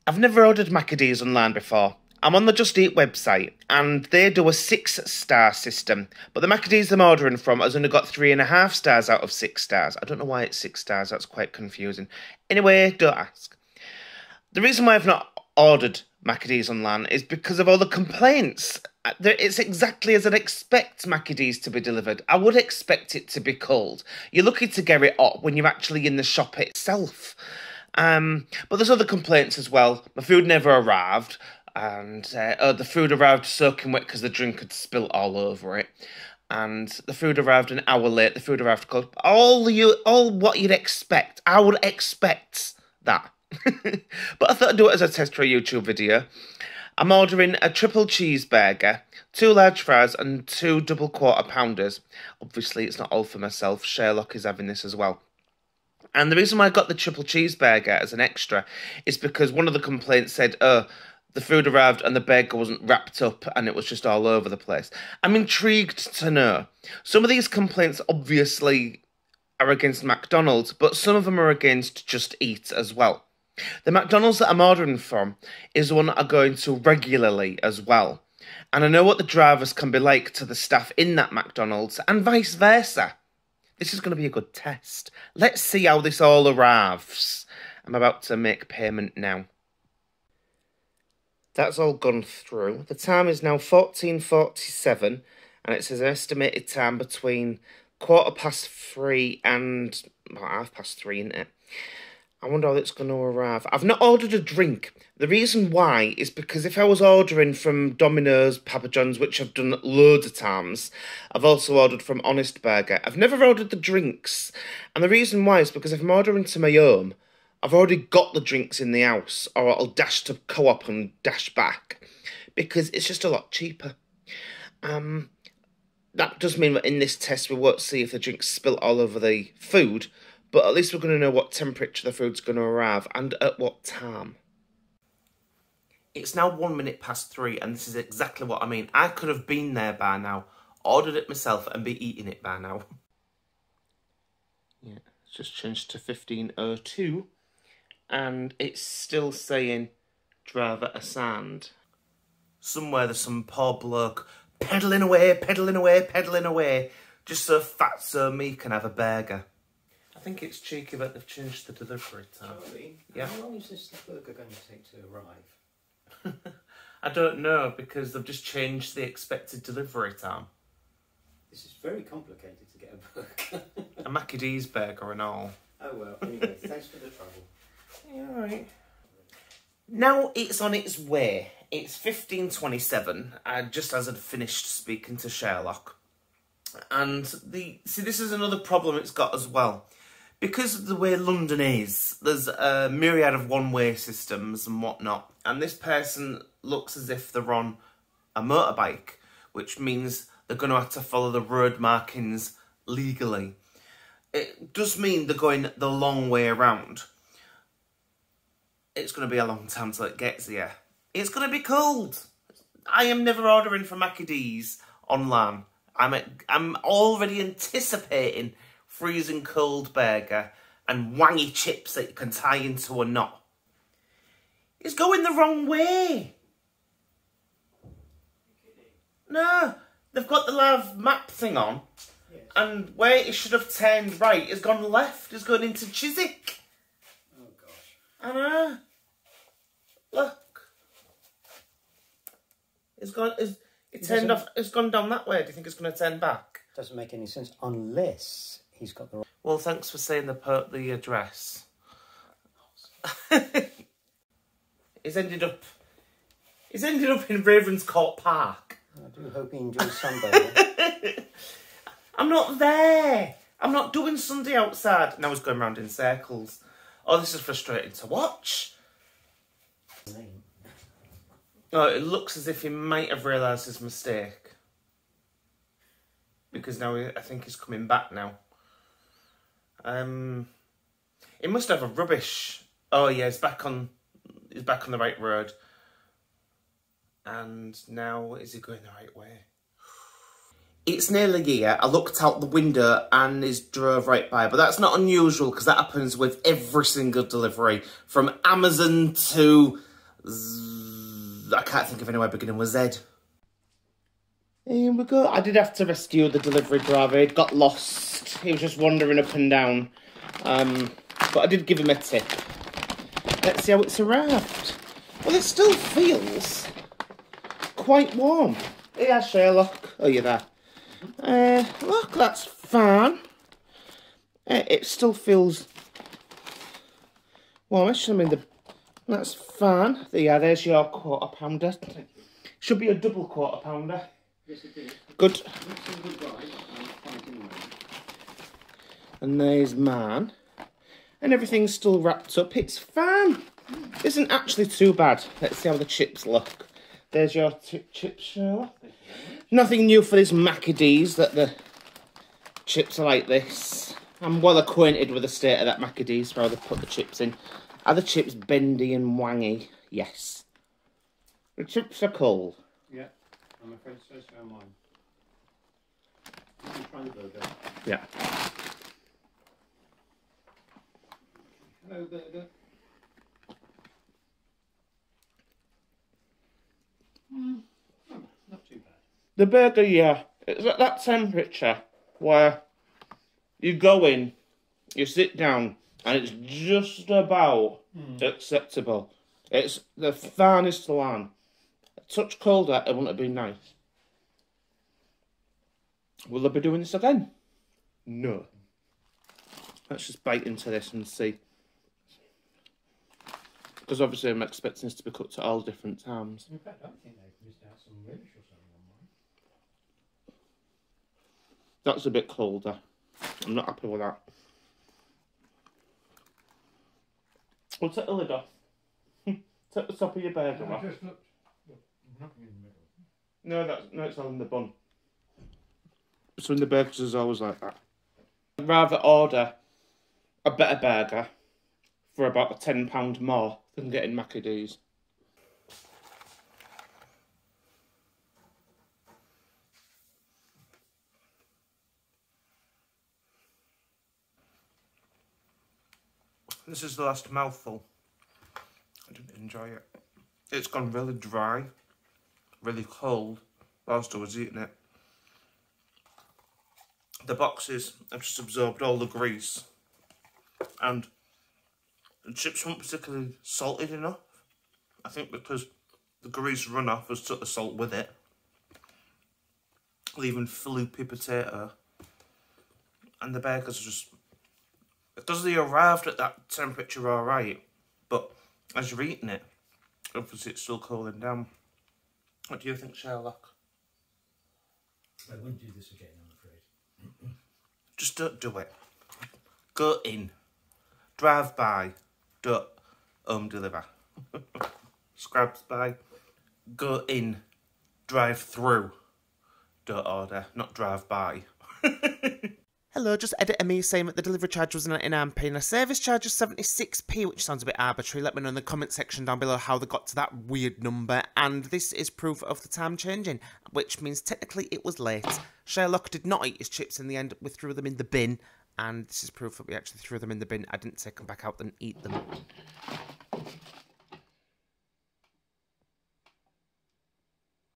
I've never ordered Maccadees online before. I'm on the Just Eat website and they do a 6-star system, but the Maccadees I'm ordering from has only got 3.5 stars out of 6 stars. I don't know why it's 6 stars, that's quite confusing. Anyway, don't ask. The reason why I've not ordered Maccadees online is because of all the complaints. It's exactly as I'd expect Maccadees to be delivered. I would expect it to be cold. You're lucky to get it hot when you're actually in the shop itself. But there's other complaints as well. My food never arrived, and the food arrived soaking wet because the drink had spilt all over it. And the food arrived an hour late. The food arrived cold. All what you'd expect. I would expect that. But I thought I'd do it as a test for a YouTube video. I'm ordering a triple cheeseburger, 2 large fries and 2 double quarter pounders. Obviously, it's not all for myself. Sherlock is having this as well. And the reason why I got the triple cheeseburger as an extra is because one of the complaints said, the food arrived and the burger wasn't wrapped up and it was just all over the place. I'm intrigued to know. Some of these complaints obviously are against McDonald's, but some of them are against Just Eat as well. The McDonald's that I'm ordering from is the one that I go into regularly as well. And I know what the drivers can be like to the staff in that McDonald's and vice versa. This is going to be a good test. Let's see how this all arrives. I'm about to make payment now. That's all gone through. The time is now 14:47 and it says an estimated time between 3:15 and 3:30, isn't it? I wonder how it's going to arrive. I've not ordered a drink. The reason why is because if I was ordering from Domino's, Papa John's, which I've done loads of times, I've also ordered from Honest Burger. I've never ordered the drinks. And the reason why is because if I'm ordering to my home, I've already got the drinks in the house, or I'll dash to Co-op and dash back, because it's just a lot cheaper. That does mean that in this test we won't see if the drinks spilt all over the food, but at least we're going to know what temperature the food's going to arrive and at what time. It's now 3:01 and this is exactly what I mean. I could have been there by now, ordered it myself and be eating it by now. Yeah, it's just changed to 15:02 and it's still saying driver assigned. Somewhere there's some poor bloke pedalling away, just so Fatso me can have a burger. I think it's cheeky that they've changed the delivery time. Charlie, yeah. How long is this burger going to take to arrive? I don't know, because they've just changed the expected delivery time. This is very complicated to get a burger. A Maccadees burger and all. Oh well, anyway, thanks for the trouble. Yeah, alright. Now it's on its way. It's 15:27, just as I'd finished speaking to Sherlock. And this is another problem it's got as well. Because of the way London is, there's a myriad of one-way systems and whatnot. And this person looks as if they're on a motorbike, which means they're going to have to follow the road markings legally. It does mean they're going the long way around. It's going to be a long time till it gets here. It's going to be cold. I am never ordering from Maccadees online. I'm already anticipating freezing cold burger and wangy chips that you can tie into a knot. It's going the wrong way. No, they've got the live map thing on, yes. And where it should have turned right has gone left. It's going into Chiswick. Oh gosh. I know. Look. It's gone. It's gone down that way. Do you think it's going to turn back? Doesn't make any sense unless he's got the. Well, thanks for saying the address. He's ended up in Ravenscourt Park. I do hope he enjoys sunbathing. I'm not there. I'm not doing Sunday outside. Now he's going round in circles. Oh, this is frustrating to watch. Oh, it looks as if he might have realised his mistake. Because now I think he's coming back now. He must have a rubbish. Oh yeah, he's back on the right road. And now, is he going the right way? It's nearly here. I looked out the window and he's drove right by. But that's not unusual because that happens with every single delivery. From Amazon to I can't think of anywhere beginning with Z. Here we go. I did have to rescue the delivery driver. He'd got lost. He was just wandering up and down. But I did give him a tip. Let's see how it's arrived. Well, it still feels quite warm. Yeah, Sherlock. Oh, you're there. Look, that's fine. It still feels warmish. I mean, that's fine. Yeah, there's your quarter pounder. Should be a double quarter pounder. Yes, it is. Good. And there's mine. And everything's still wrapped up. It's fine. Isn't actually too bad. Let's see how the chips look. There's your chips, Sherlock. Nothing new for this Maccadees, that the chips are like this. I'm well acquainted with the state of that Maccadees, where they put the chips in. Are the chips bendy and wangy? Yes. The chips are cold. Yeah, I'm afraid so am mine. You can try the burger. Yeah. Hello, burger. Not too bad. The burger, yeah, it's at that temperature where you go in, you sit down, and it's just about acceptable. It's the finest line. A touch colder, it wouldn't have been nice. Will they be doing this again? No. Let's just bite into this and see. Because obviously I'm expecting this to be cooked at all different times. In fact, I think they've missed out some relish or something on mine. That's a bit colder. I'm not happy with that. We'll take the lid off. Take the top of your burger off. Just look, nothing in the middle. No, it's all in the bun. So in the burgers is always like that. I'd rather order a better burger for about £10 more than getting Maccadees. This is the last mouthful. I didn't enjoy it. It's gone really dry, really cold whilst I was eating it. The boxes have just absorbed all the grease, and the chips weren't particularly salted enough. I think because the grease runoff has took the salt with it, leaving floopy potato. And the burgers are just, because they arrived at that temperature alright, but as you're eating it, obviously it's still cooling down. What do you think, Sherlock? I wouldn't do this again, I'm afraid. Just don't do it. Go in. Drive by. Don't home deliver. Scrabs by. Go in. Drive through. Don't order. Not drive by. Hello, just editor me saying that the delivery charge was 99p and a service charge of 76p, which sounds a bit arbitrary. Let me know in the comment section down below how they got to that weird number. And this is proof of the time changing, which means technically it was late. Sherlock did not eat his chips in the end. We threw them in the bin, and this is proof that we actually threw them in the bin. I didn't take them back out and eat them.